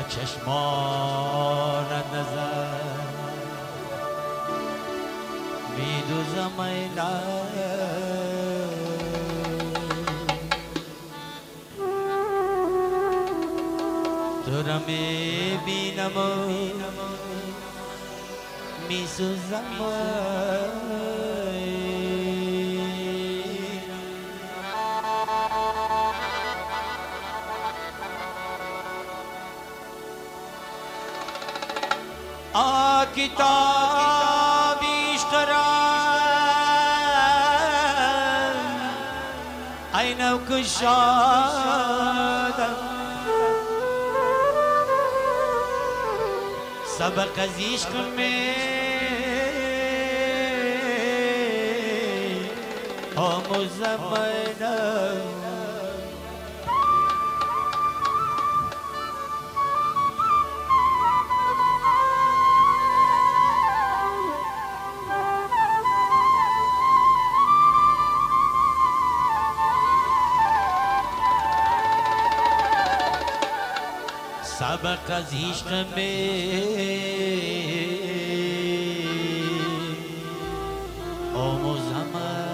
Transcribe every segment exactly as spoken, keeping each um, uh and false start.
چشمان نظر میدوزم ای تو را میبینم و میسوزم آ کتاب عشق را ای نو کشادم سبق از عشق میں آموزم سبق از عشق میں آموزم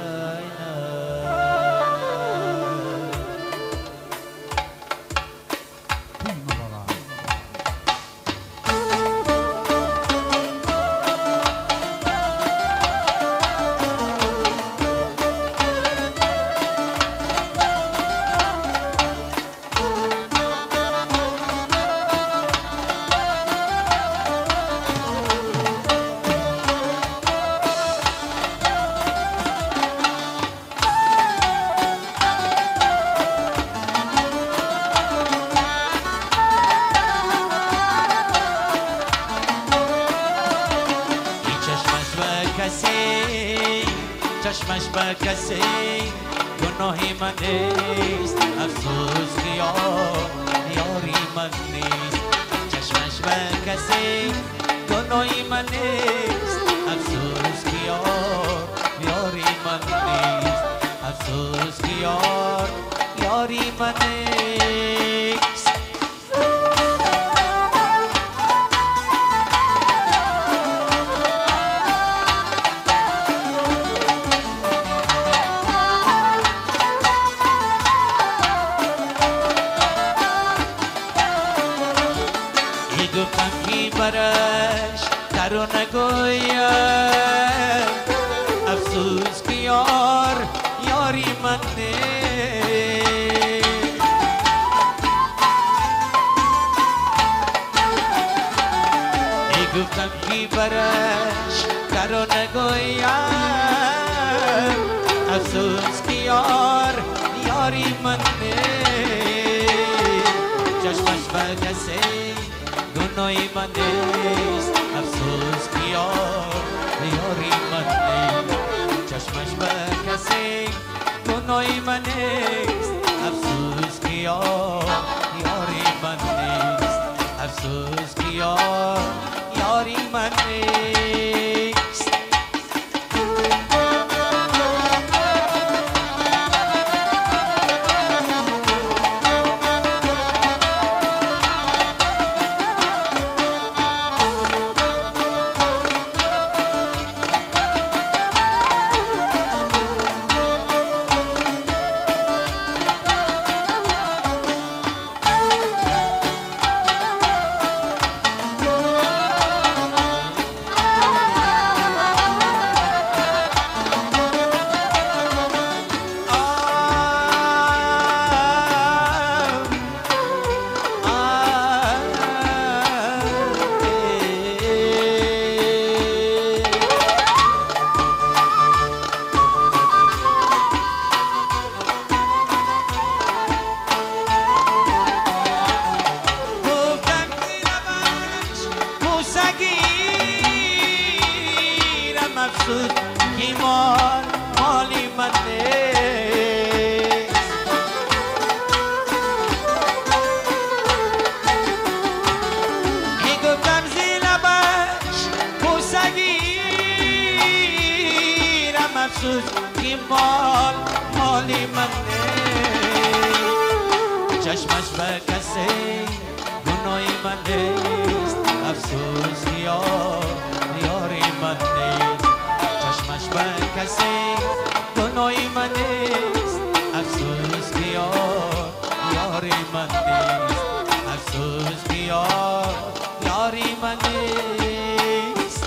چشمش به کسی گناهی من نیست افسوس که یاری من نیست چشمش به کسی گناهی من نیست افسوس که یاری من نیست افسوس که یاری من نیست گفتم کی برش درو نگویم افسوس که یار یاری من نیست ای گفتم کی برش درو نگویم افسوس که یار یاری من نیست چشمش به کسی گناهی من نیست افسوس که یاری من نیست چشمش به کسی گناهی من نیست افسوس که یاری من نیست افسوس که یاری من نیست افسوس که مال مالی من نیست میگفتم زی لبش بوسه گیرم افسوس که مال مالی من نیست چشمش به کسی گناهی من نیست افسوس که یار یاری من نیست چشمش به کسی گناهی من نیست افسوس که یار یاری من نیست افسوس که یار یاری من نیست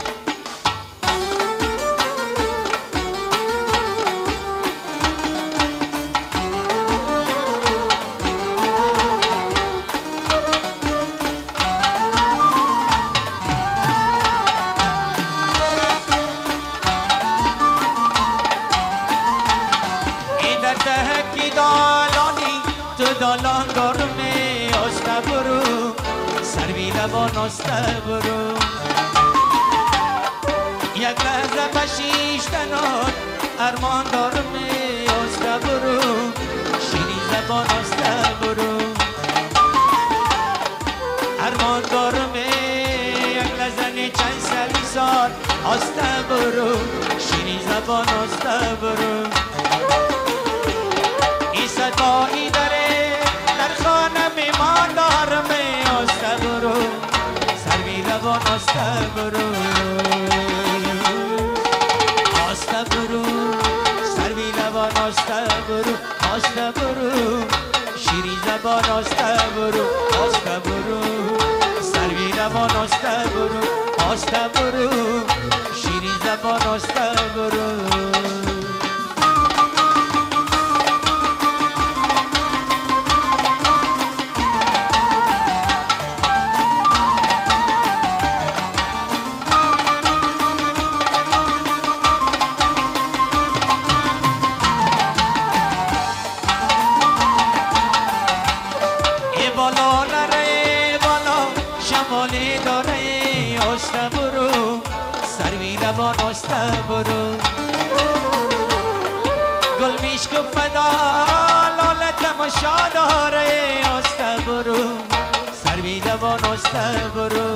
تهکی دالانی تو دالان گرمه آسته برو سروی لبان آسته برو یک لحظه بشیشتنات ارمان گرمه آسته برو شیری زبان آسته برو ارمان گرمه یک لحظه چند سالی سال آسته برو شیری زبان آسته برو صدایی داره در خانه میمان دارم آسته برو سروی لبان آسته برو آسته برو سروی لبان آسته برو آسته برو شیری زبان آسته برو آسته برو سروی لبان آسته برو آسته برو شیری زبان آسته برو بالا نره بالا شمالی داره آسته برو سروی لبان آسته برو گل میشک فدا لاله تماشا داره آسته برو سروی لبان آسته برو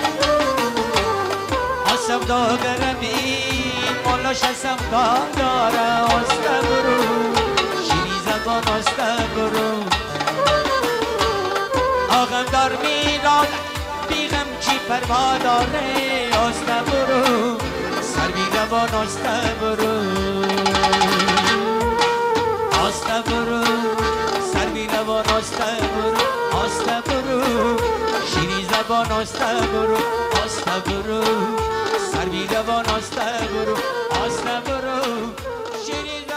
آسم داگرمی مولاش اسم کار داره آسته برو شیری زبان آسته برو آغم دار میراد بیغم چی پروا داره آسته برو سروی لبان آسته برو آسته برو سروی لبان آسته برو آسته برو شیری زبان آسته برو آسته برو سروی لبان آسته برو آسته برو شیری